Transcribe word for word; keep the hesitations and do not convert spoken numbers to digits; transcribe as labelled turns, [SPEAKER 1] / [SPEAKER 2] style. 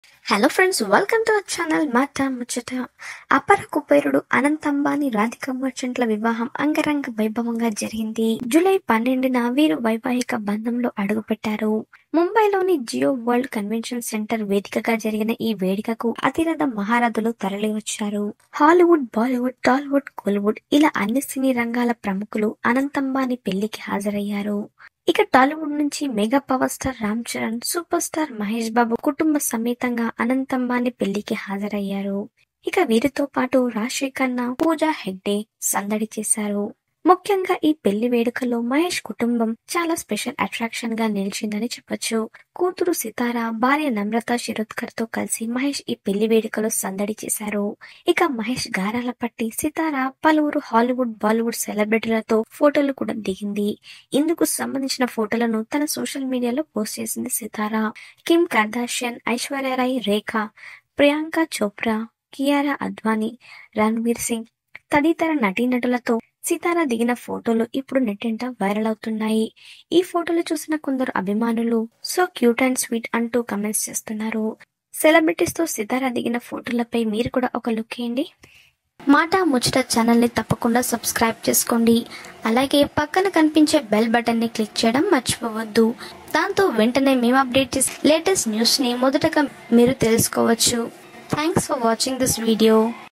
[SPEAKER 1] Hello friends, welcome to our channel మాట ముచ్చట. అపర కుబేరుడు అనంత్ అంబానీ రాధికా మర్చెంట్ల వివాహం అంగరంగ వైభవంగా జరిగింది. జూలై పన్నెండున వీరు వైవాహిక బంధంలో అడుగుపెట్టారు. ముంబైలోని జియో వరల్డ్ కన్వెన్షన్ సెంటర్ వేదికగా జరిగిన ఈ వేడుకకు అతిరథ మహారథులు తరలివచ్చారు. హాలీవుడ్, బాలీవుడ్, టాలీవుడ్, కోలీవుడ్ ఇలా అన్ని సినీ రంగాల ప్రముఖులు అనంత్ అంబానీ పెళ్లికి హాజరయ్యారు. ఇక టాలీవుడ్ నుంచి mega power star Ram Charan, super star Mahesh Babu కుటుంబ సమేతంగా అనంత్ అంబానీ పెళ్లికి హాజరయ్యారు. ఇక వీరితో పాటు రాశి ఖన్నా, పూజా హెగ్డే సందడి చేశారు. ముఖ్యంగా ఈ పెళ్లి వేడుకలో మహేష్ కుటుంబం చాలా స్పెషల్ అట్రాక్షన్ గా నిలిచిందని చెప్పొచ్చు. కూతురు సితార, భార్య నమ్రత శిరోద్కర్ తో కలిసి మహేష్ ఈ పెళ్లి వేడుకలో సందడి చేశారు. ఇక మహేష్ గారాల పట్టి సితార పలువురు హాలీవుడ్, బాలీవుడ్ సెలబ్రిటీలతో ఫోటోలు కూడా దిగింది. ఇందుకు సంబంధించిన ఫోటోలను తన సోషల్ మీడియాలో పోస్ట్ చేసింది సితార. కిమ్ కర్దాషియన్, ఐశ్వర్యరాయ్, రేఖ, ప్రియాంక చోప్రా, కియారా అద్వానీ, రణ్వీర్ సింగ్ తదితర నటీనటులతో సితార దిగిన ఫోటోలు ఇప్పుడు నెట్టింట వైరల్ అవుతున్నాయి. ఈ ఫోటోలు చూసిన కొందరు అభిమానులు సో క్యూట్ అండ్ స్వీట్ అంటూ కమెంట్స్ చేస్తున్నారు. సెలబ్రిటీస్ తో సితార దిగిన ఫోటోలపై మీరు కూడా ఒక లుక్ వేయండి. మాట ముచ్చట ఛానల్ ని తప్పకుండా సబ్స్క్రైబ్ చేసుకోండి. అలాగే పక్కన కనిపించే బెల్ బటన్ ని క్లిక్ చేయడం మర్చిపోవద్దు. దాంతో వెంటనే మేము అప్డేట్ చేసే లేటెస్ట్ న్యూస్ ని మొదటగా మీరు తెలుసుకోవచ్చు. Thanks for watching this video.